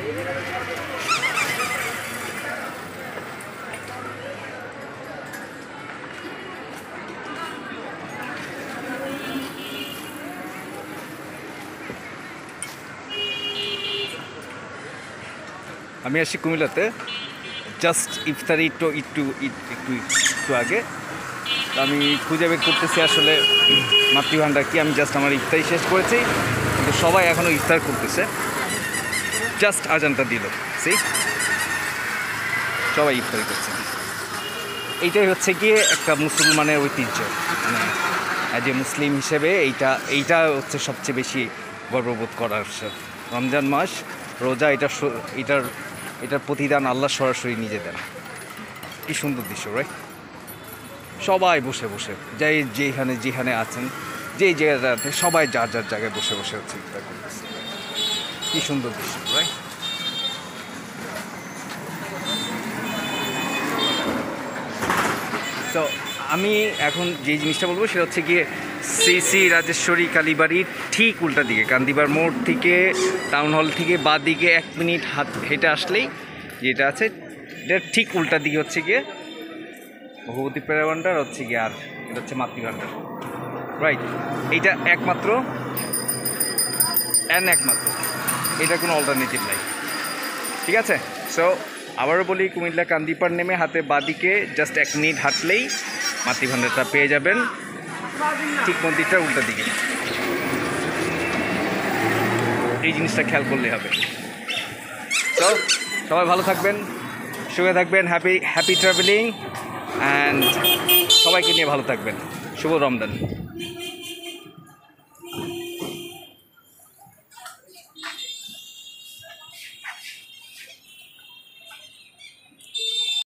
আমি আসি কুমিল্লাতে জাস্ট ইফতারি একটু আগে। আমি খুঁজে বের করতেছি আসলে মাতৃভান্ডার কি। আমি জাস্ট আমার ইফতারি শেষ করেছি, কিন্তু সবাই এখনও ইফতার করতেছে। জাস্ট আজানটা দিল, সবাই ইফতারি করছে। এইটাই হচ্ছে গিয়ে একটা মুসলমানের ঐতিহ্য, মানে অ্যাজ এ মুসলিম হিসেবে এইটা হচ্ছে সবচেয়ে বেশি গর্ববোধ করার। রমজান মাস, রোজা, এটার প্রতিদান আল্লাহ সরাসরি নিজে দেন। কি সুন্দর দৃশ্য, রাইট? সবাই বসে বসে, যেখানে আছেন, যেই জায়গাটাতে, সবাই যার জায়গায় বসে বসে হচ্ছে ইফতার করতেছে। কি সুন্দর দৃশ্য, রাইট? তো আমি এখন যে জিনিসটা বলবো সেটা হচ্ছে গিয়ে শ্রী রাজেশ্বরী কালীবাড়ির ঠিক উল্টা দিকে, কান্দিবার মোড় থেকে, টাউন হল থেকে বাঁ দিকে 1 মিনিট হেঁটে আসলেই যেটা আছে, এটার ঠিক উল্টা দিকে হচ্ছে গিয়ে ভগবতী প্রেরণা ভান্ডার, হচ্ছে গিয়ে আর এটা হচ্ছে মাতৃভান্ডার, রাইট? এইটা একমাত্র, এটা কোনো অল্টারনেটিভ নাই, ঠিক আছে? সো আবারও বলি, কুমিল্লা কান্দিপাড় নেমে হাতে বাঁদিকে জাস্ট 1 মিনিট হাঁটলেই মাতৃভান্ডারটা পেয়ে যাবেন, ঠিক মন্দিরটার উল্টা দিকে। এই জিনিসটা খেয়াল করলে হবে। তো সবাই ভালো থাকবেন, সুখে থাকবেন, হ্যাপি ট্রাভেলিং, অ্যান্ড সবাইকে নিয়ে ভালো থাকবেন। শুভ রমজান।